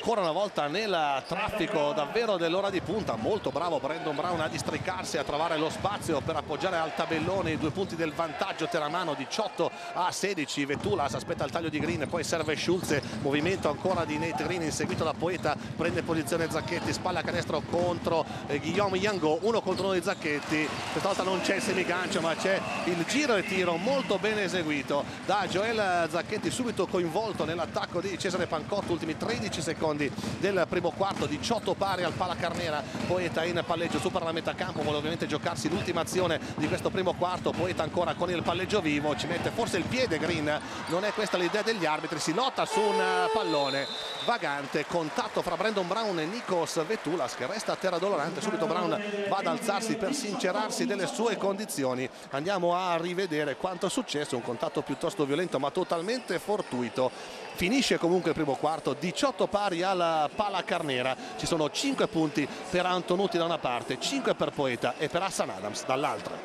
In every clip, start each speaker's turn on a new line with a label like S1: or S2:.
S1: ancora una volta nel traffico davvero dell'ora di punta. Molto bravo Brandon Brown a districarsi, a trovare lo spazio per appoggiare al tabellone i 2 punti del vantaggio teramano, 18-16. Vetulas aspetta il taglio di Green, poi serve Schulze, movimento ancora di Nate Green inseguito da Poeta, prende posizione Zacchetti, spalla canestro contro Guillaume Yango, 1 contro 1 di Zacchetti. Questa volta non c'è il semigancio ma c'è il giro e tiro molto bene eseguito da Joel Zacchetti, subito coinvolto nell'attacco di Cesare Pancotto. Ultimi 13 secondi del primo quarto, 18 pari al Palacarnera. Poeta in palleggio, supera la metà campo, vuole ovviamente giocarsi l'ultima azione di questo primo quarto. Poeta ancora con il palleggio vivo, ci mette forse il piede Green, non è questa l'idea degli arbitri, si lotta su un pallone vagante, contatto fra Brandon Brown e Nikos Vetulas che resta a terra dolorante. Subito Brown va ad alzarsi per sincerarsi delle sue condizioni. Andiamo a rivedere quanto è successo, un contatto piuttosto violento ma totalmente fortuito. Finisce comunque il primo quarto, 18 pari al Palacarnera, ci sono 5 punti per Antonutti da una parte, 5 per Poeta e per Hassan Adams dall'altra.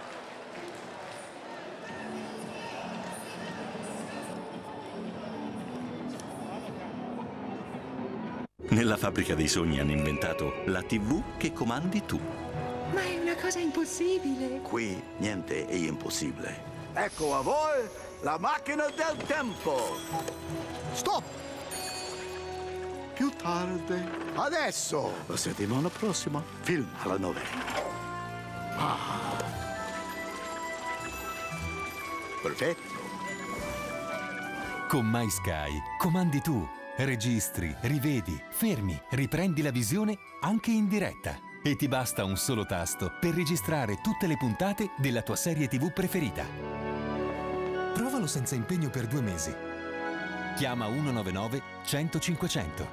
S2: Nella fabbrica dei sogni hanno inventato la TV che comandi tu.
S3: Ma è una cosa impossibile.
S4: Qui niente è impossibile. Ecco a voi la macchina del tempo. Stop! Più tardi. Adesso! La settimana prossima, film alla 9. Perfetto.
S5: Con MySky comandi tu. Registri, rivedi, fermi, riprendi la visione anche in diretta. E ti basta un solo tasto per registrare tutte le puntate della tua serie TV preferita. Provalo senza impegno per 2 mesi. Chiama 199 100 500.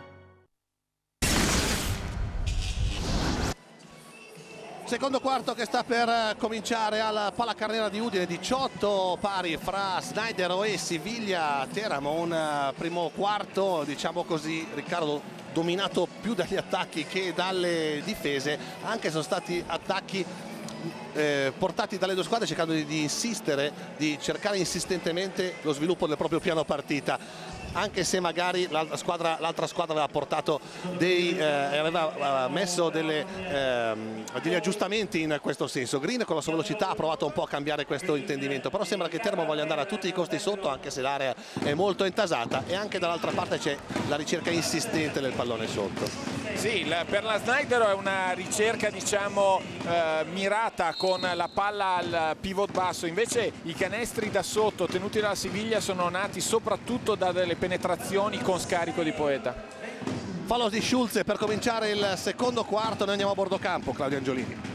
S1: Secondo quarto che sta per cominciare al Palacarnera di Udine, 18 pari fra Snyder e Siviglia Teramo. Un primo quarto, diciamo così, Riccardo, dominato più dagli attacchi che dalle difese, anche se sono stati attacchi portati dalle due squadre cercando di insistere, di cercare insistentemente lo sviluppo del proprio piano partita, anche se magari l'altra squadra aveva portato aveva messo degli aggiustamenti in questo senso. Green con la sua velocità ha provato un po' a cambiare questo intendimento, però sembra che Teramo voglia andare a tutti i costi sotto, anche se l'area è molto intasata, e anche dall'altra parte c'è la ricerca insistente del pallone sotto.
S6: Sì, per la Snyder è una ricerca, diciamo, mirata con la palla al pivot basso. Invece i canestri da sotto tenuti dalla Siviglia sono nati soprattutto da delle penetrazioni con scarico di Poeta.
S1: Fallo di Schulze per cominciare il secondo quarto. Noi andiamo a bordo campo, Claudio Angiolini.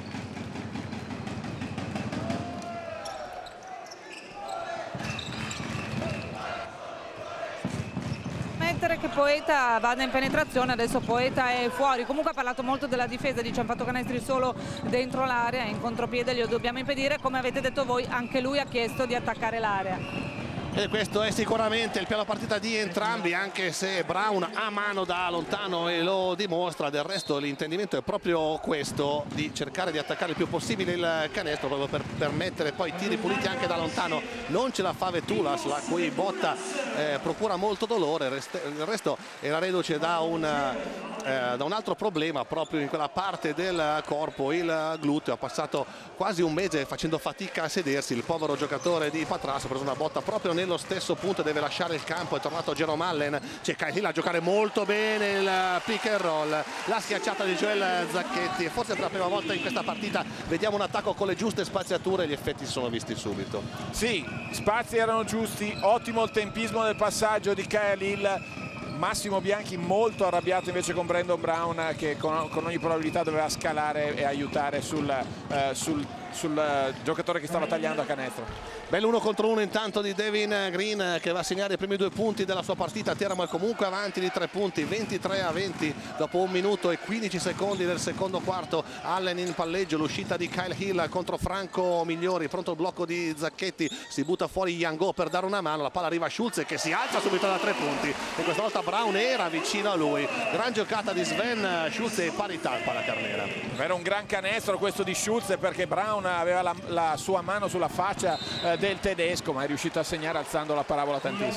S7: Che Poeta vada in penetrazione, adesso Poeta è fuori. Comunque ha parlato molto della difesa, dice: hanno fatto canestri solo dentro l'area, in contropiede glielo dobbiamo impedire. Come avete detto voi, anche lui ha chiesto di attaccare l'area.
S1: E questo è sicuramente il piano partita di entrambi, anche se Brown ha mano da lontano e lo dimostra. Del resto l'intendimento è proprio questo, di cercare di attaccare il più possibile il canestro, proprio per permettere poi tiri puliti anche da lontano. Non ce la fa Vetulas, la cui botta procura molto dolore. Il resto era reduce da un altro problema proprio in quella parte del corpo, il gluteo. Ha passato quasi un mese facendo fatica a sedersi il povero giocatore di Patras, ha preso una botta proprio nello stesso punto, deve lasciare il campo. È tornato Jerome Allen, c'è Kyle Hill a giocare molto bene il pick and roll, la schiacciata di Joel Zacchetti, e forse per la prima volta in questa partita vediamo un attacco con le giuste spaziature, e gli effetti si sono visti subito.
S6: Sì, spazi erano giusti, ottimo il tempismo del passaggio di Kyle Hill. Massimo Bianchi molto arrabbiato invece con Brandon Brown, che con ogni probabilità doveva scalare e aiutare sul giocatore che stava tagliando a canestro.
S1: Bello 1 contro 1 intanto di Devin Green, che va a segnare i primi 2 punti della sua partita. Teramo è comunque avanti di 3 punti, 23-20 dopo 1 minuto e 15 secondi del secondo quarto. Allen in palleggio, l'uscita di Kyle Hill contro Franco Migliori, pronto il blocco di Zacchetti, si butta fuori Yango per dare una mano, la palla arriva a Schulze che si alza subito da 3 punti, e questa volta Brown era vicino a lui. Gran giocata di Sven Schulze e parità al Palacarnera.
S6: Era un gran canestro questo di Schulze, perché Brown aveva la sua mano sulla faccia del tedesco, ma è riuscito a segnare alzando la parabola tantissimo.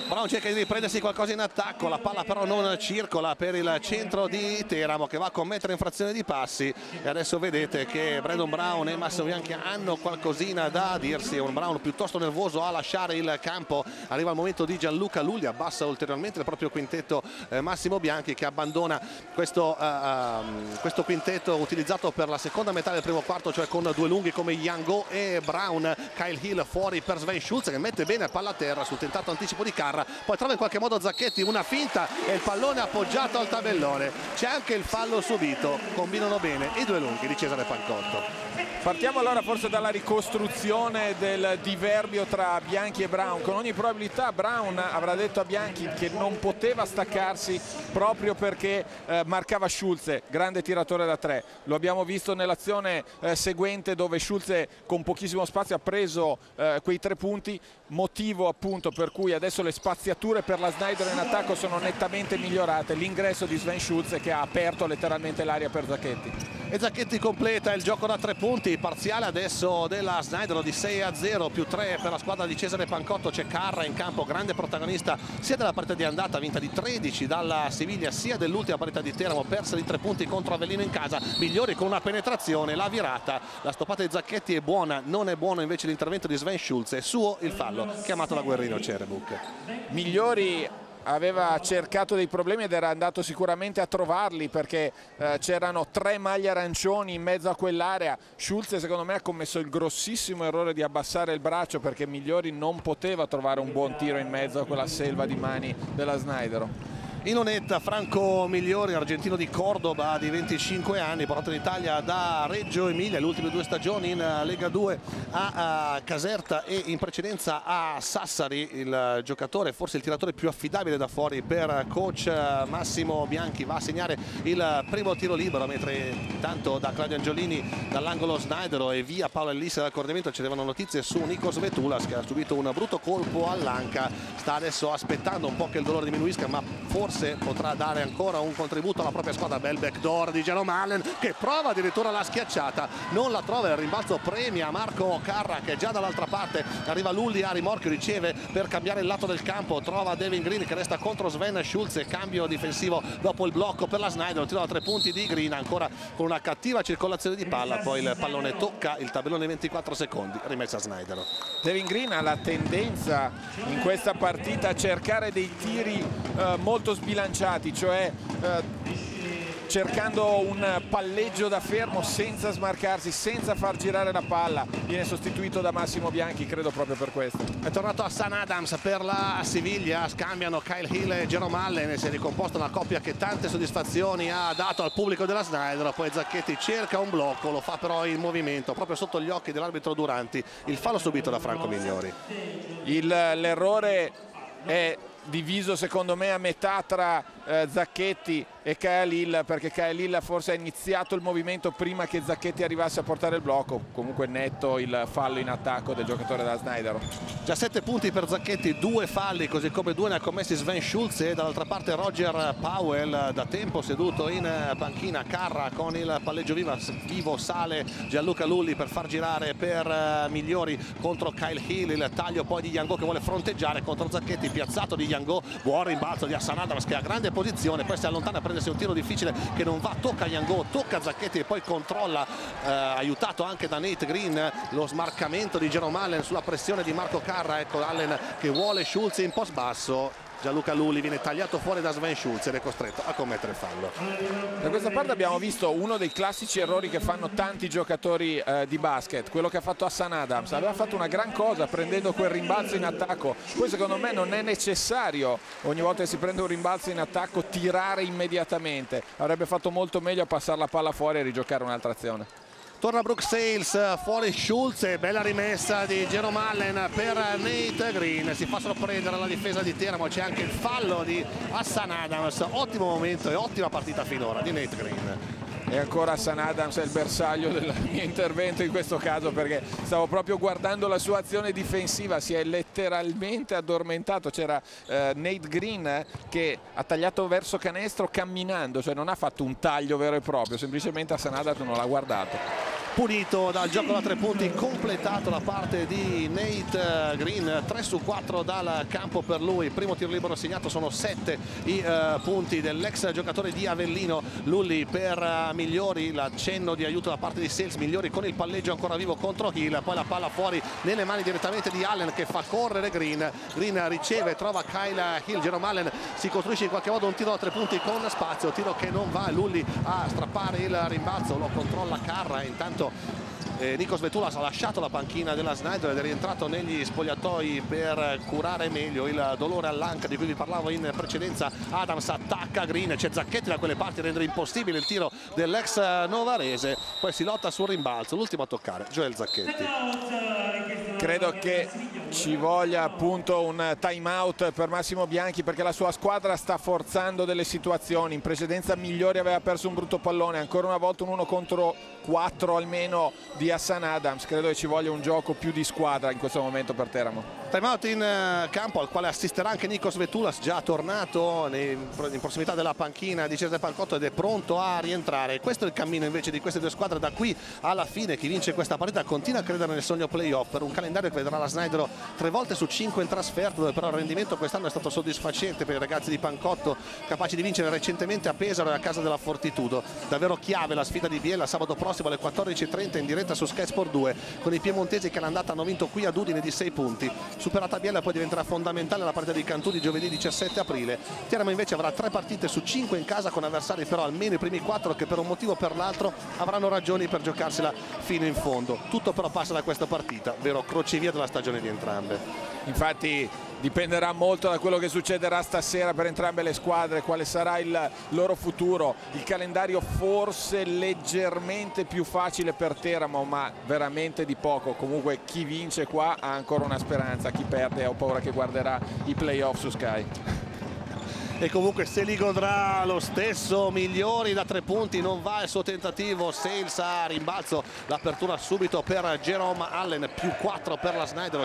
S1: Brown cerca di riprendersi qualcosa in attacco, la palla però non circola per il centro di Teramo, che va a commettere infrazione di passi, e adesso vedete che Brandon Brown e Massimo Bianchi hanno qualcosina da dirsi. È un Brown piuttosto nervoso a lasciare il campo. Arriva il momento di Gianluca Lulli, abbassa ulteriormente il proprio quintetto Massimo Bianchi, che abbandona questo quintetto utilizzato per la seconda metà del primo quarto, cioè con due lunghi come Yango e Brown. Kyle Hill fuori per Sven Schulze, che mette bene palla a terra sul tentato anticipo di Carra, poi trova in qualche modo Zacchetti, una finta e il pallone appoggiato al tabellone. C'è anche il fallo subito, combinano bene i due lunghi di Cesare Pancotto.
S6: Partiamo allora forse dalla ricostruzione del diverbio tra Bianchi e Brown. Con ogni probabilità Brown avrà detto a Bianchi che non poteva staccarsi proprio perché marcava Schulze, grande tiratore da tre. Lo abbiamo visto nell'azione seguente, dove Schulze con pochissimo spazio ha preso quei 3 punti, motivo appunto per cui adesso le spaziature per la Snyder in attacco sono nettamente migliorate. L'ingresso di Sven Schulze che ha aperto letteralmente l'aria per Zacchetti.
S1: E Zacchetti completa il gioco da 3 punti, parziale adesso della Snyder di 6-0 più 3 per la squadra di Cesare Pancotto. C'è Carra in campo, grande protagonista sia della partita di andata vinta di 13 dalla Siviglia, sia dell'ultima partita di Teramo persa di 3 punti contro Avellino in casa. Migliori con una penetrazione, la virata, la stoppata di Zacchetti è buona, non è buono invece l'intervento di Sven Schulze. Suo il fallo chiamato da Guerrino Cerebuk.
S6: Migliori aveva cercato dei problemi ed era andato sicuramente a trovarli, perché c'erano 3 maglie arancioni in mezzo a quell'area. Schulze secondo me ha commesso il grossissimo errore di abbassare il braccio, perché Migliori non poteva trovare un buon tiro in mezzo a quella selva di mani della Snyder.
S1: In onetta Franco Migliori, argentino di Cordoba di 25 anni, portato in Italia da Reggio Emilia, le ultime 2 stagioni in Lega 2 a Caserta e in precedenza a Sassari. Il giocatore, forse il tiratore più affidabile da fuori per coach Massimo Bianchi, va a segnare il primo tiro libero, mentre intanto da Claudio Angiolini dall'angolo Snydero e via Paolo Ellis dal coordinamento ci arrivano notizie su Nikos Vetulas, che ha subito un brutto colpo all'anca, sta adesso aspettando un po' che il dolore diminuisca, ma forse potrà dare ancora un contributo alla propria squadra. Bel backdoor di Jerome Allen, che prova addirittura la schiacciata, non la trova, il rimbalzo premia Marco Carra, che è già dall'altra parte. Arriva Lulli a rimorchio, riceve per cambiare il lato del campo, trova Devin Green che resta contro Sven Schulze, cambio difensivo dopo il blocco per la Snyder, tiro da 3 punti di Green, ancora con una cattiva circolazione di palla, poi il pallone tocca il tabellone in 24 secondi, rimessa Snyder.
S6: Devin Green ha la tendenza in questa partita a cercare dei tiri molto sbilanciati, cioè cercando un palleggio da fermo senza smarcarsi, senza far girare la palla. Viene sostituito da Massimo Bianchi, credo proprio per questo.
S1: È tornato Hassan Adams per la Siviglia, scambiano Kyle Hill e Jerome Allen e si è ricomposta una coppia che tante soddisfazioni ha dato al pubblico della Snyder. Poi Zacchetti cerca un blocco, lo fa però in movimento proprio sotto gli occhi dell'arbitro Duranti. Il fallo subito da Franco Migliori.
S6: L'errore è diviso secondo me a metà tra Zacchetti e Kyle Hill, perché Kyle Hill forse ha iniziato il movimento prima che Zacchetti arrivasse a portare il blocco. Comunque netto il fallo in attacco del giocatore della Snyder.
S1: Già 7 punti per Zacchetti, 2 falli, così come 2 ne ha commessi Sven Schulze. Dall'altra parte Roger Powell, da tempo seduto in panchina. Carra con il palleggio vivo, sale Gianluca Lulli per far girare per Migliori contro Kyle Hill. Il taglio poi di Yango che vuole fronteggiare contro Zacchetti, piazzato di Yango, buon rimbalzo di Hassan Adams che ha grande posizione, poi si allontana a prendersi un tiro difficile che non va, tocca Yango, tocca Zacchetti e poi controlla, aiutato anche da Nate Green, lo smarcamento di Jerome Allen sulla pressione di Marco Carra. Ecco Allen che vuole Schulze in post basso. Gianluca Lulli viene tagliato fuori da Sven Schulze ed è costretto a commettere fallo.
S6: Da questa parte abbiamo visto uno dei classici errori che fanno tanti giocatori di basket, quello che ha fatto Hassan Adams. Aveva fatto una gran cosa prendendo quel rimbalzo in attacco, poi secondo me non è necessario ogni volta che si prende un rimbalzo in attacco tirare immediatamente, avrebbe fatto molto meglio a passare la palla fuori e rigiocare un'altra azione.
S1: Torna Brooke Sales, fuori Schulze, bella rimessa di Jerome Allen per Nate Green, si fa sorprendere la difesa di Teramo, c'è anche il fallo di Hassan Adams. Ottimo momento e ottima partita finora di Nate Green.
S6: E ancora Hassan Adams è il bersaglio del mio intervento in questo caso, perché stavo proprio guardando la sua azione difensiva, si è letteralmente addormentato. C'era Nate Green che ha tagliato verso canestro camminando, cioè non ha fatto un taglio vero e proprio, semplicemente Hassan Adams non l'ha guardato.
S1: punito dal gioco da 3 punti completato da parte di Nate Green. 3 su 4 dal campo per lui, primo tiro libero segnato, sono 7 i punti dell'ex giocatore di Avellino. Lulli per Migliori, l'accenno di aiuto da parte di Sales, Migliori con il palleggio ancora vivo contro Hill, poi la palla fuori nelle mani direttamente di Allen che fa correre Green. Green riceve, trova Kyle Hill, Jerome Allen si costruisce in qualche modo un tiro da 3 punti con spazio, tiro che non va, Lulli a strappare il rimbalzo, lo controlla Carra. Intanto Nikos Vetulas ha lasciato la panchina della Snyder ed è rientrato negli spogliatoi per curare meglio il dolore all'anca di cui vi parlavo in precedenza. Adams attacca Green, c'è Zacchetti da quelle parti a rendere impossibile il tiro dell'ex novarese, poi si lotta sul rimbalzo, l'ultimo a toccare Joel Zacchetti.
S6: Credo che ci voglia appunto un time out per Massimo Bianchi, perché la sua squadra sta forzando delle situazioni. In precedenza Migliori aveva perso un brutto pallone, ancora una volta un 1 contro 4 almeno di Hassan Adams. Credo che ci voglia un gioco più di squadra in questo momento per Teramo.
S1: Time out in campo al quale assisterà anche Nikos Vetulas, già tornato in prossimità della panchina di Cesare Pancotto ed è pronto a rientrare. Questo è il cammino invece di queste due squadre da qui alla fine. Chi vince questa partita continua a credere nel sogno playoff, per un calendario che vedrà la Snyder 3 volte su 5 in trasferta, dove però il rendimento quest'anno è stato soddisfacente per i ragazzi di Pancotto, capaci di vincere recentemente a Pesaro e a casa della Fortitudo. Davvero chiave la sfida di Biella sabato prossimo alle 14:30 in diretta su Sky Sport 2 con i piemontesi che all'andata hanno vinto qui ad Udine di 6 punti. Superata Biella poi diventerà fondamentale la partita di Cantù di giovedì 17 aprile. Teramo invece avrà 3 partite su 5 in casa con avversari però almeno i primi 4 che per un motivo o per l'altro avranno ragioni per giocarsela fino in fondo. Tutto però passa da questa partita, vero crocevia della stagione di entrambe.
S6: Infatti dipenderà molto da quello che succederà stasera per entrambe le squadre, quale sarà il loro futuro. Il calendario forse leggermente più facile per Teramo, ma veramente di poco. Comunque chi vince qua ha ancora una speranza, chi perde ho paura che guarderà i playoff su Sky.
S1: E comunque se li godrà lo stesso. Migliori da 3 punti, non va il suo tentativo. Sales a rimbalzo, l'apertura subito per Jerome Allen, più 4 per la Snyder,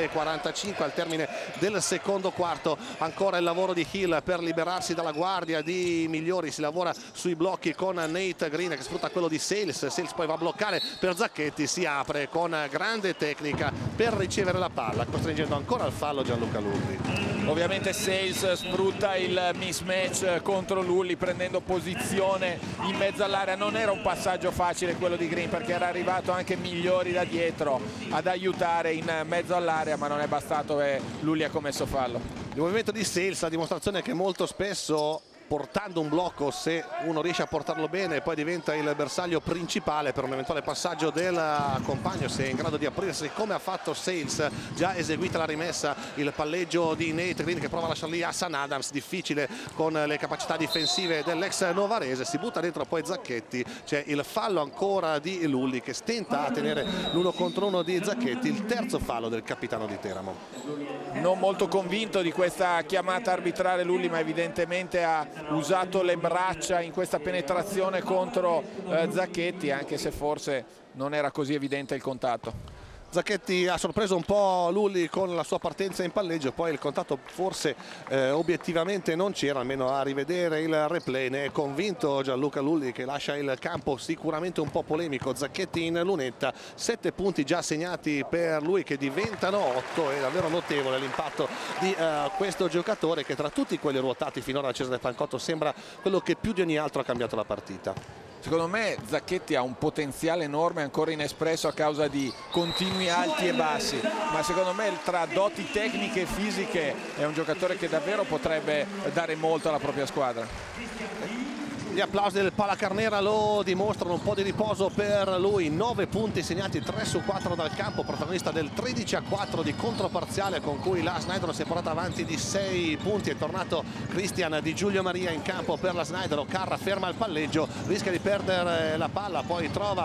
S1: 5:45 al termine del secondo quarto. Ancora il lavoro di Hill per liberarsi dalla guardia di Migliori, si lavora sui blocchi con Nate Green che sfrutta quello di Sales. Sales poi va a bloccare per Zacchetti, si apre con grande tecnica per ricevere la palla, costringendo ancora al fallo Gianluca Lulli.
S6: Ovviamente Sales sfrutta il mismatch contro Lulli prendendo posizione in mezzo all'area. Non era un passaggio facile quello di Green, perché era arrivato anche Migliori da dietro ad aiutare in mezzo all'area, ma non è bastato e Lulli ha commesso fallo.
S1: Il movimento di Sales, la dimostrazione che molto spesso portando un blocco, se uno riesce a portarlo bene, poi diventa il bersaglio principale per un eventuale passaggio del compagno, se è in grado di aprirsi come ha fatto Sales. Già eseguita la rimessa, il palleggio di Nate Green che prova a lasciare lì Hassan Adams, difficile con le capacità difensive dell'ex novarese, si butta dentro poi Zacchetti. C'è il fallo ancora di Lulli che stenta a tenere l'1 contro 1 di Zacchetti, il terzo fallo del capitano di Teramo.
S6: Non molto convinto di questa chiamata arbitrale Lulli, ma evidentemente ha usato le braccia in questa penetrazione contro Zacchetti, anche se forse non era così evidente il contatto.
S1: Zacchetti ha sorpreso un po' Lulli con la sua partenza in palleggio, poi il contatto forse obiettivamente non c'era, almeno a rivedere il replay ne è convinto Gianluca Lulli, che lascia il campo sicuramente un po' polemico. Zacchetti in lunetta, 7 punti già segnati per lui che diventano 8, è davvero notevole l'impatto di questo giocatore che tra tutti quelli ruotati finora da Cesare Pancotto sembra quello che più di ogni altro ha cambiato la partita.
S6: Secondo me Zacchetti ha un potenziale enorme ancora inespresso a causa di continui alti e bassi, ma secondo me tra doti tecniche e fisiche è un giocatore che davvero potrebbe dare molto alla propria squadra.
S1: Gli applausi del Palacarnera lo dimostrano, un po' di riposo per lui, 9 punti segnati, 3 su 4 dal campo, protagonista del 13-4 di controparziale con cui la Snyder si è portata avanti di 6 punti. È tornato Cristian Di Giulio Maria in campo per la Snyder. Carra ferma il palleggio, rischia di perdere la palla, poi trova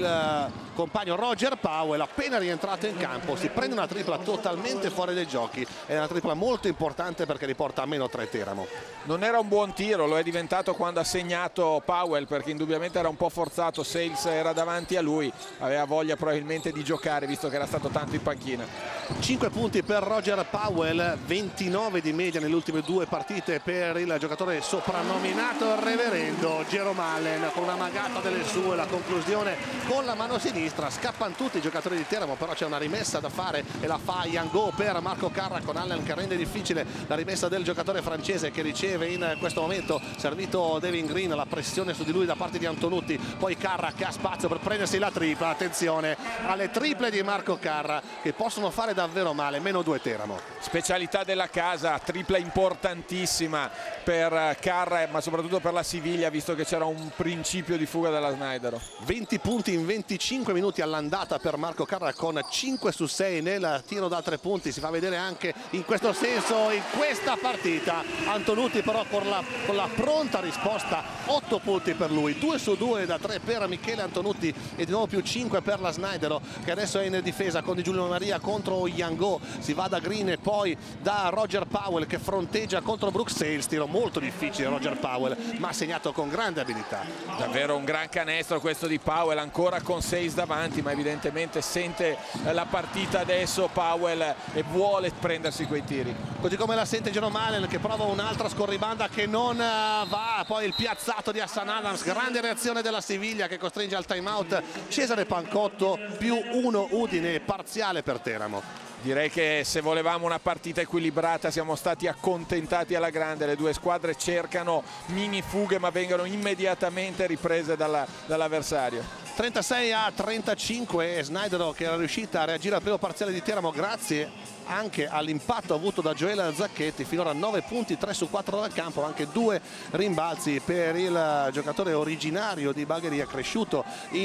S1: il compagno Roger Powell, appena rientrato in campo si prende una tripla totalmente fuori dai giochi, è una tripla molto importante perché riporta a meno 3 Teramo.
S6: Non era un buon tiro, lo è diventato quando ha segnato Powell, perché indubbiamente era un po' forzato. Sales era davanti a lui, aveva voglia probabilmente di giocare visto che era stato tanto in panchina.
S1: 5 punti per Roger Powell, 29 di media nelle ultime 2 partite per il giocatore soprannominato Reverendo. Jerome Allen con una magata delle sue, la conclusione con la mano sinistra. Scappano tutti i giocatori di Teramo, però c'è una rimessa da fare e la fa Yango per Marco Carra, con Allen che rende difficile la rimessa del giocatore francese, che riceve in questo momento servito Devin Green, la pressione su di lui da parte di Antonutti, poi Carra che ha spazio per prendersi la tripla. Attenzione alle triple di Marco Carra che possono fare davvero male. -2 Teramo.
S6: Specialità della casa, tripla importantissima per Carra, ma soprattutto per la Siviglia, visto che c'era un principio di fuga della Snaidero.
S1: 20 punti in 25 minuti all'andata per Marco Carra, con 5 su 6 nel tiro da 3 punti. Si fa vedere anche in questo senso in questa partita. Antonutti però con la pronta risposta, 8 punti per lui, 2 su 2 da 3 per Michele Antonutti e di nuovo più 5 per la Snaidero, che adesso è in difesa con Di Giulio Maria contro Yango. Si va da Green e poi da Roger Powell che fronteggia contro Brooks Sales. Tiro molto difficile Roger Powell, ma segnato con grande abilità.
S6: Davvero un gran canestro questo di Powell, ancora con 6 davanti, ma evidentemente sente la partita adesso Powell e vuole prendersi quei tiri.
S1: Così come la sente Jerome Allen, che prova un'altra scorribanda che non va, poi il piazzato di Hassan Adams. Grande reazione della Siviglia che costringe al time out Cesare Pancotto, più 1 Udine, parziale per Teramo.
S6: Direi che se volevamo una partita equilibrata siamo stati accontentati alla grande. Le due squadre cercano mini fughe ma vengono immediatamente riprese dall'avversario.
S1: 36-35, Snaidero che era riuscita a reagire al primo parziale di Teramo grazie anche all'impatto avuto da Gioele Zacchetti. Finora 9 punti, 3 su 4 dal campo, anche 2 rimbalzi per il giocatore originario di Bagheria, cresciuto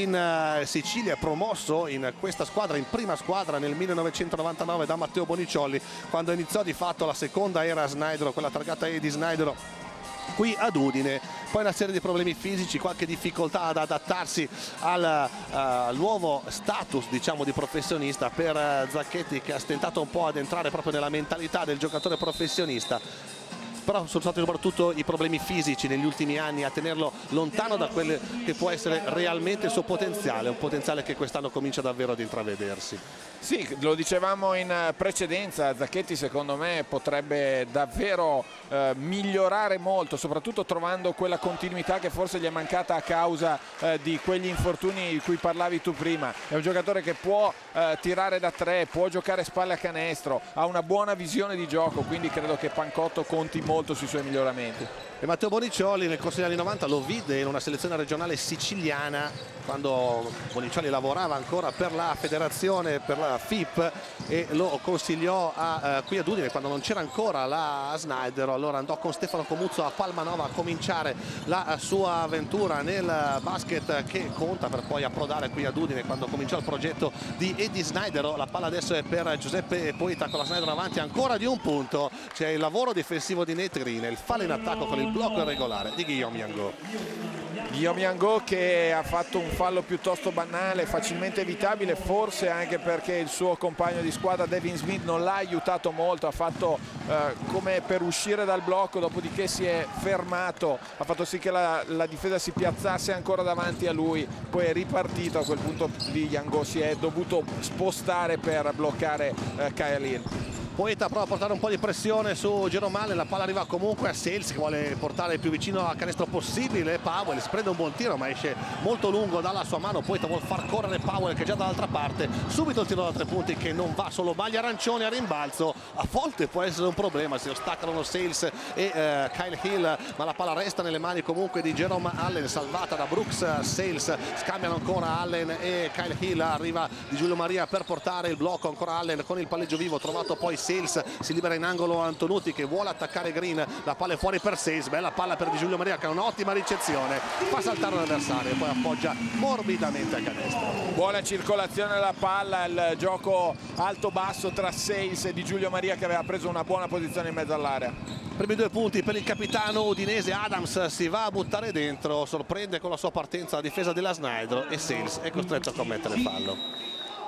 S1: in Sicilia, promosso in questa squadra, in prima squadra nel 1999 da Matteo Boniciolli, quando iniziò di fatto la seconda era Snaidero, quella targata E di Snaidero qui ad Udine. Poi una serie di problemi fisici, qualche difficoltà ad adattarsi al nuovo status, diciamo, di professionista per Zacchetti, che ha stentato un po' ad entrare proprio nella mentalità del giocatore professionista. Però sono stati soprattutto i problemi fisici negli ultimi anni a tenerlo lontano da quello che può essere realmente il suo potenziale, un potenziale che quest'anno comincia davvero ad intravedersi.
S6: Sì, lo dicevamo in precedenza, Zacchetti secondo me potrebbe davvero migliorare molto, soprattutto trovando quella continuità che forse gli è mancata a causa di quegli infortuni di cui parlavi tu prima. È un giocatore che può tirare da 3, può giocare spalle a canestro, ha una buona visione di gioco, quindi credo che Pancotto conti molto sui suoi miglioramenti.
S1: E Matteo Boniciolli nel corso degli anni 90 lo vide in una selezione regionale siciliana, quando Boniciolli lavorava ancora per la federazione, per la FIP, e lo consigliò qui ad Udine quando non c'era ancora la Snaidero. Allora andò con Stefano Comuzzo a Palmanova a cominciare la sua avventura nel basket, che conta per poi approdare qui ad Udine quando cominciò il progetto di Eddie Snaidero. La palla adesso è per Giuseppe Poeta con la Snaidero avanti ancora di 1 punto. C'è il lavoro difensivo di Nate Green, il fallo in attacco con il blocco irregolare di Guillaume Yango.
S6: Guillaume Yango che ha fatto un fallo piuttosto banale, facilmente evitabile, forse anche perché il suo compagno di squadra Devin Smith non l'ha aiutato molto, ha fatto come per uscire dal blocco, dopodiché si è fermato, ha fatto sì che la difesa si piazzasse ancora davanti a lui, poi è ripartito. A quel punto di Yango si è dovuto spostare per bloccare Kyle Hill.
S1: Poeta prova a portare un po' di pressione su Jerome Allen, la palla arriva comunque a Sales che vuole portare il più vicino a canestro possibile. Powell si prende un buon tiro ma esce molto lungo dalla sua mano. Poeta vuole far correre Powell che è già dall'altra parte, subito il tiro da 3 punti che non va, solo maglie arancioni a rimbalzo. A volte può essere un problema, si ostacolano Sales e Kyle Hill, ma la palla resta nelle mani comunque di Jerome Allen, salvata da Brooks Sales. Scambiano ancora Allen e Kyle Hill, arriva Di Giulio Maria per portare il blocco, ancora Allen con il palleggio vivo, trovato poi Sales, si libera in angolo Antonutti che vuole attaccare Green, la palla è fuori per Sales, bella palla per Di Giulio Maria che ha un'ottima ricezione, fa saltare l'avversario e poi appoggia morbidamente a canestro.
S6: Buona circolazione della palla, il gioco alto-basso tra Sales e Di Giulio Maria che aveva preso una buona posizione in mezzo all'area.
S1: Primi 2 punti per il capitano udinese. Adams si va a buttare dentro, sorprende con la sua partenza la difesa della Snaidero e Sales è costretto a commettere fallo.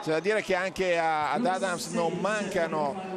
S6: C'è da dire che anche ad Adams non mancano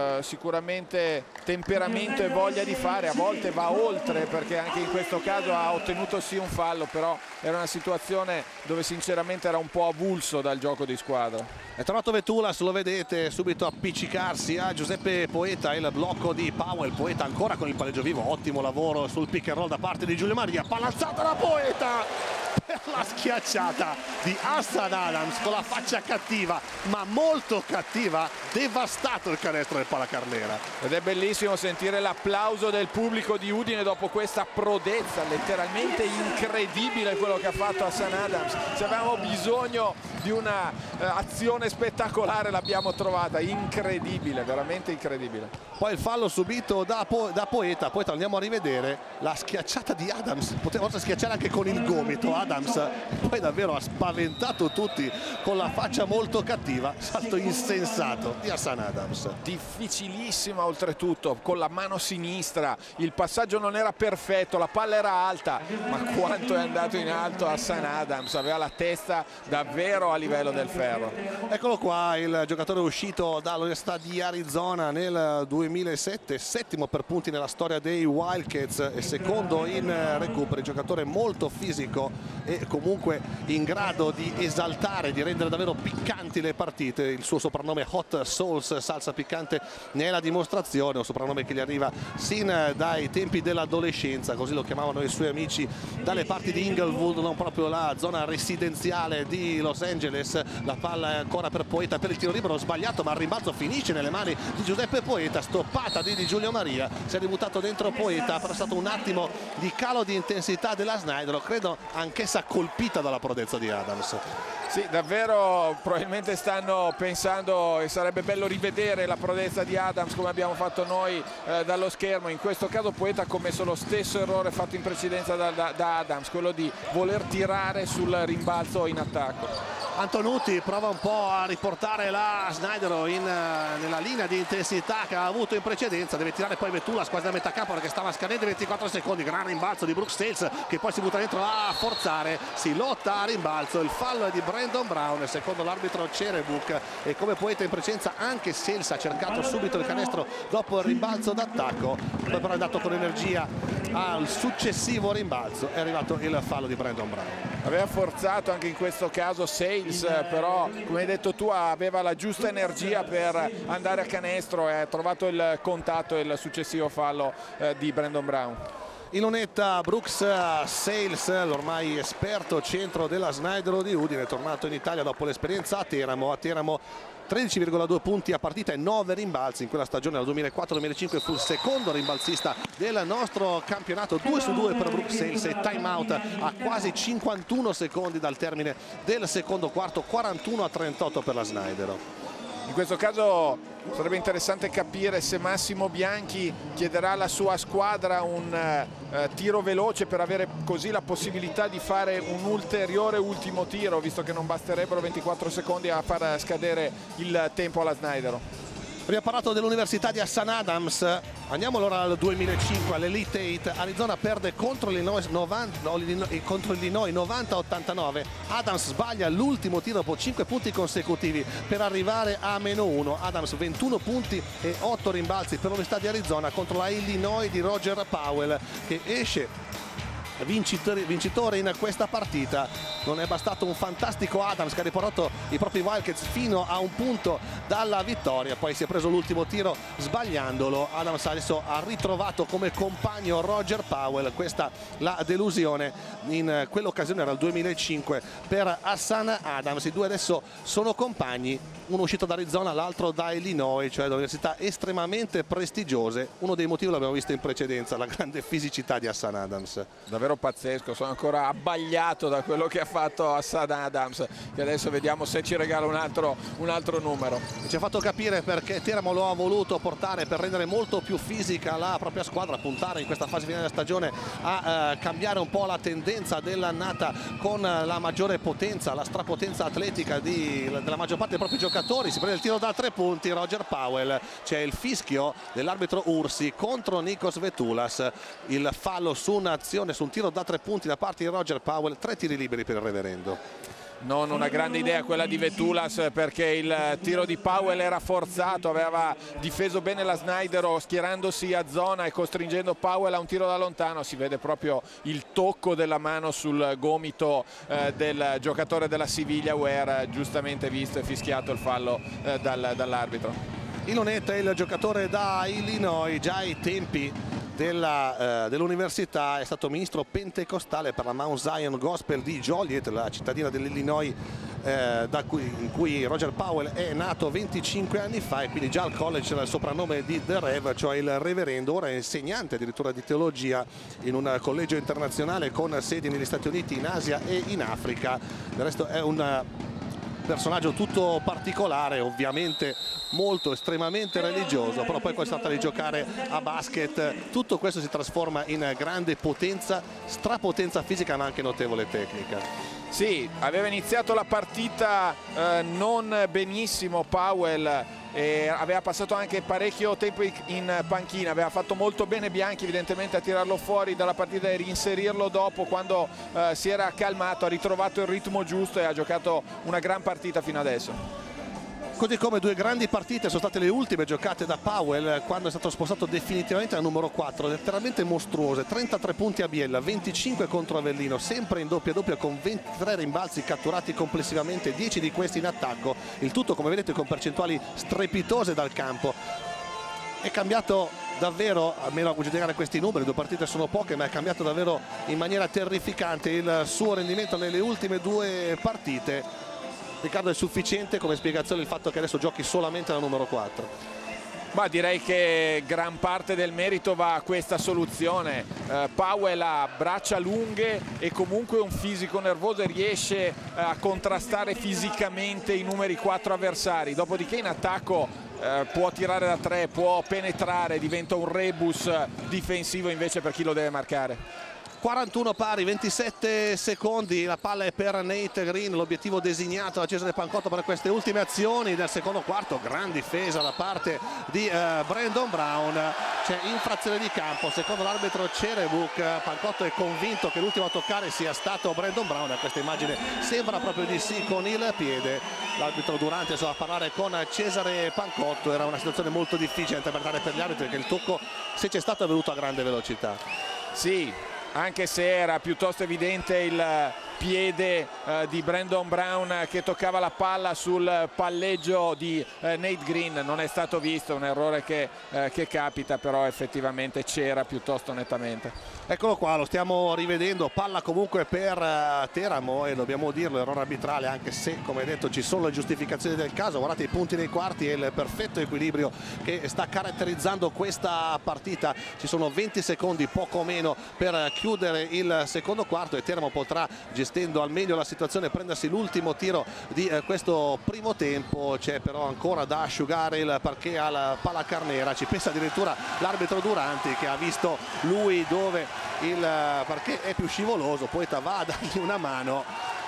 S6: sicuramente temperamento e voglia di fare, a volte va oltre, perché anche in questo caso ha ottenuto sì un fallo, però era una situazione dove sinceramente era un po' avulso dal gioco di squadra.
S1: È tornato Vetulas, lo vedete, subito appiccicarsi a Giuseppe Poeta, il blocco di Powell. Poeta ancora con il palleggio vivo, ottimo lavoro sul pick and roll da parte di Giulio Maria, palazzata da Poeta per la schiacciata di Hassan Adams con la faccia cattiva, ma molto cattiva, devastato il canestro del Palacarnera.
S6: Ed è bellissimo sentire l'applauso del pubblico di Udine dopo questa prodezza, letteralmente incredibile quello che ha fatto Hassan Adams. Se avevamo bisogno di una azione spettacolare l'abbiamo trovata, incredibile, veramente incredibile.
S1: Poi il fallo subito da Poeta, poi andiamo a rivedere la schiacciata di Adams, poteva schiacciare anche con il gomito Adams, poi davvero ha spaventato tutti con la faccia molto cattiva, salto insensato di Hassan Adams.
S6: Difficilissima oltretutto, con la mano sinistra, il passaggio non era perfetto, la palla era alta, ma quanto è andato in alto Hassan Adams, aveva la testa davvero a livello del ferro.
S1: Eccolo qua il giocatore uscito dall'Università di Arizona nel 2007, settimo per punti nella storia dei Wildcats e secondo in recuperi, giocatore molto fisico e comunque in grado di esaltare, di rendere davvero piccanti le partite. Il suo soprannome Hot Sauce, salsa piccante, ne è la dimostrazione, un soprannome che gli arriva sin dai tempi dell'adolescenza, così lo chiamavano i suoi amici dalle parti di Inglewood, non proprio la zona residenziale di Los Angeles. La palla è ancora per Poeta per il tiro libero sbagliato, ma il rimbalzo finisce nelle mani di Giuseppe Poeta, stoppata di Giulio Maria, si è ributtato dentro Poeta, però è stato un attimo di calo di intensità della Sneijder, credo anch'essa colpita dalla prodezza di Adams.
S6: Sì, davvero probabilmente stanno pensando che sarebbe bello rivedere la prodezza di Adams come abbiamo fatto noi dallo schermo. In questo caso Poeta ha commesso lo stesso errore fatto in precedenza da Adams, quello di voler tirare sul rimbalzo in attacco.
S1: Antonutti prova un po' a riportare la Sneijder nella linea di intensità che ha avuto in precedenza, deve tirare poi Vetulas quasi da metà campo perché stava scadendo 24 secondi, gran rimbalzo di Brooks Sales che poi si butta dentro a forzare, si lotta a rimbalzo, il fallo è di Brandon Brown secondo l'arbitro Cerebuk e come Poeta in precedenza anche Sales ha cercato subito il canestro dopo il rimbalzo d'attacco, poi però è andato con energia al successivo rimbalzo, è arrivato il fallo di Brandon Brown.
S6: Aveva forzato anche in questo caso Sales, però come hai detto tu aveva la giusta energia per andare a canestro e ha trovato il contatto e il successivo fallo di Brandon Brown.
S1: In lunetta Brooks Sales, l'ormai esperto centro della Sneijder di Udine, è tornato in Italia dopo l'esperienza a Teramo 13,2 punti a partita e 9 rimbalzi in quella stagione dal 2004-2005, fu il secondo rimbalzista del nostro campionato, 2 su 2 per Brooks Sales e time out a quasi 51 secondi dal termine del secondo quarto, 41-38 per la Sneijder.
S6: In questo caso sarebbe interessante capire se Massimo Bianchi chiederà alla sua squadra un tiro veloce per avere così la possibilità di fare un ulteriore ultimo tiro, visto che non basterebbero 24 secondi a far scadere il tempo alla Sneijder.
S1: Abbiamo parlato dell'Università di Hassan Adams, andiamo allora al 2005, all'Elite 8. Arizona perde contro l'Illinois 90-89, Adams sbaglia l'ultimo tiro dopo 5 punti consecutivi per arrivare a -1, Adams 21 punti e 8 rimbalzi per l'Università di Arizona contro la Illinois di Roger Powell che esce vincitore in questa partita. Non è bastato un fantastico Adams che ha riportato i propri Wildcats fino a un punto dalla vittoria, poi si è preso l'ultimo tiro sbagliandolo. Adams adesso ha ritrovato come compagno Roger Powell, questa la delusione in quell'occasione era il 2005 per Hassan Adams. I due adesso sono compagni, uno uscito da Arizona, l'altro da Illinois, cioè da università estremamente prestigiose. Uno dei motivi l'abbiamo visto in precedenza, la grande fisicità di Hassan Adams.
S6: Davvero pazzesco, sono ancora abbagliato da quello che ha fatto Hassan Adams, che adesso vediamo se ci regala un altro numero.
S1: Ci ha fatto capire perché Teramo lo ha voluto portare per rendere molto più fisica la propria squadra, puntare in questa fase finale della stagione a cambiare un po' la tendenza dell'annata con la maggiore potenza, la strapotenza atletica della maggior parte dei propri giocatori. Si prende il tiro da 3 punti Roger Powell, c'è il fischio dell'arbitro Ursi contro Nikos Vetulas, il fallo su un'azione, su un tiro da 3 punti da parte di Roger Powell, 3 tiri liberi per il reverendo.
S6: Non una grande idea quella di Vetulas, perché il tiro di Powell era forzato, aveva difeso bene la Snajdaro schierandosi a zona e costringendo Powell a un tiro da lontano. Si vede proprio il tocco della mano sul gomito del giocatore della Siviglia Ware, giustamente visto e fischiato il fallo dall'arbitro.
S1: Ilonetta è il giocatore da Illinois, già ai tempi dell'università è stato ministro pentecostale per la Mount Zion Gospel di Joliet, la cittadina dell'Illinois in cui Roger Powell è nato 25 anni fa, e quindi già al college c'era il soprannome di The Rev, cioè il reverendo. Ora è insegnante addirittura di teologia in un collegio internazionale con sedi negli Stati Uniti, in Asia e in Africa. Del resto è un personaggio tutto particolare, ovviamente molto estremamente religioso, però poi quando si tratta di giocare a basket tutto questo si trasforma in grande potenza, strapotenza fisica, ma anche notevole tecnica.
S6: Sì, aveva iniziato la partita non benissimo Powell, e aveva passato anche parecchio tempo in panchina, aveva fatto molto bene Bianchi evidentemente a tirarlo fuori dalla partita e reinserirlo dopo, quando si era calmato, ha ritrovato il ritmo giusto e ha giocato una gran partita fino adesso.
S1: Così come due grandi partite sono state le ultime giocate da Powell quando è stato spostato definitivamente al numero 4, letteralmente mostruose. 33 punti a Biella, 25 contro Avellino, sempre in doppia con 23 rimbalzi catturati complessivamente, 10 di questi in attacco, il tutto come vedete con percentuali strepitose dal campo. È cambiato davvero, almeno a giudicare questi numeri, due partite sono poche, ma è cambiato davvero in maniera terrificante il suo rendimento nelle ultime due partite. Riccardo, è sufficiente come spiegazione il fatto che adesso giochi solamente la numero 4?
S6: Ma direi che gran parte del merito va a questa soluzione. Powell ha braccia lunghe e comunque un fisico nervoso e riesce a contrastare fisicamente i numeri 4 avversari, dopodiché in attacco può tirare da 3, può penetrare, diventa un rebus difensivo invece per chi lo deve marcare.
S1: 41 pari, 27 secondi, la palla è per Nate Green, l'obiettivo designato da Cesare Pancotto per queste ultime azioni del secondo quarto. Gran difesa da parte di Brandon Brown, c'è infrazione di campo secondo l'arbitro Cerebuk. Pancotto è convinto che l'ultimo a toccare sia stato Brandon Brown, a questa immagine sembra proprio di sì con il piede. L'arbitro Durante a parlare con Cesare Pancotto, era una situazione molto difficile da interpretare per gli arbitri, perché il tocco, se c'è stato, è venuto a grande velocità.
S6: Sì, anche se era piuttosto evidente il piede di Brandon Brown che toccava la palla sul palleggio di Nate Green. Non è stato visto, un errore che capita, però effettivamente c'era piuttosto nettamente.
S1: Eccolo qua, lo stiamo rivedendo, palla comunque per Teramo, e dobbiamo dirlo, errore arbitrale, anche se come detto ci sono le giustificazioni del caso. Guardate i punti nei quarti e il perfetto equilibrio che sta caratterizzando questa partita. Ci sono 20 secondi, poco meno, per chiudere il secondo quarto, e Teramo potrà, gestendo al meglio la situazione, prendersi l'ultimo tiro di questo primo tempo. C'è però ancora da asciugare il parquet alla Pala Carnera, ci pensa addirittura l'arbitro Duranti, che ha visto lui dove il parquet è più scivoloso. Poeta va a dargli una mano,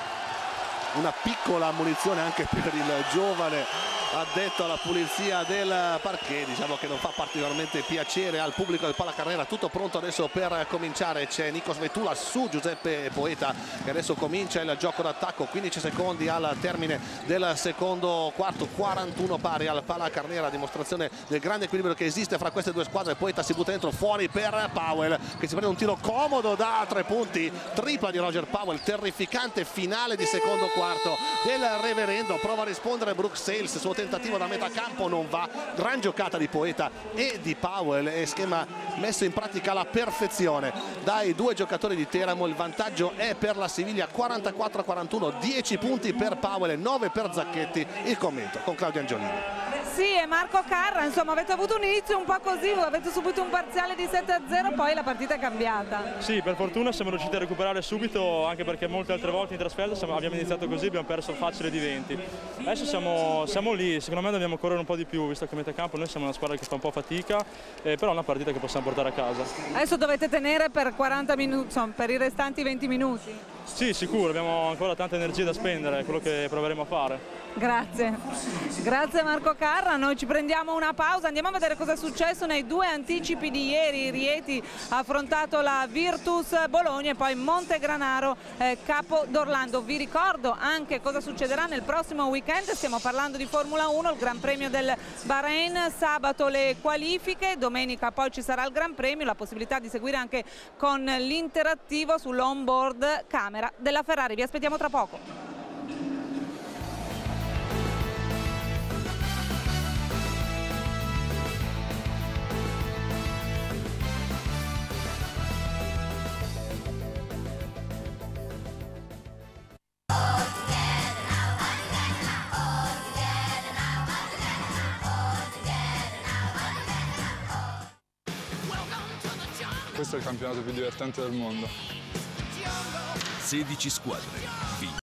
S1: una piccola ammonizione anche per il giovane addetto alla pulizia del parquet. Diciamo che non fa particolarmente piacere al pubblico del Pala Carnera. Tutto pronto adesso per cominciare, c'è Nikos Vetulas su Giuseppe Poeta, che adesso comincia il gioco d'attacco. 15 secondi al termine del secondo quarto, 41 pari al Pala Carnera, dimostrazione del grande equilibrio che esiste fra queste due squadre. Poeta si butta dentro, fuori per Powell, che si prende un tiro comodo da 3 punti, tripla di Roger Powell. Terrificante finale di secondo quarto del reverendo. Prova a rispondere Brooke Sales, suo tentativo da metà campo non va. Gran giocata di Poeta e di Powell, e schema messo in pratica alla perfezione dai due giocatori di Teramo. Il vantaggio è per la Siviglia, 44-41, 10 punti per Powell e 9 per Zacchetti. Il commento con Claudio Angiolini.
S7: Sì, e Marco Carra, insomma avete avuto un inizio un po' così, avete subito un parziale di 7-0, poi la partita è cambiata.
S8: Sì, per fortuna siamo riusciti a recuperare subito, anche perché molte altre volte in trasferta abbiamo iniziato così, abbiamo perso facile di 20. Adesso siamo lì, secondo me dobbiamo correre un po' di più, visto che a metà campo noi siamo una squadra che fa un po' fatica, però è una partita che possiamo portare a casa.
S7: Adesso dovete tenere per 40 minuti, insomma, per i restanti 20 minuti.
S8: Sì, sicuro, abbiamo ancora tanta energia da spendere, è quello che proveremo a fare.
S7: Grazie, grazie Marco Carra, noi ci prendiamo una pausa, andiamo a vedere cosa è successo nei due anticipi di ieri. Rieti ha affrontato la Virtus Bologna e poi Montegranaro Capo d'Orlando. Vi ricordo anche cosa succederà nel prossimo weekend, stiamo parlando di Formula 1, il Gran Premio del Bahrain, sabato le qualifiche, domenica poi ci sarà il Gran Premio, la possibilità di seguire anche con l'interattivo sull'onboard camera della Ferrari. Vi aspettiamo tra poco.
S9: Questo è il campionato più divertente del mondo.
S10: 16 squadre,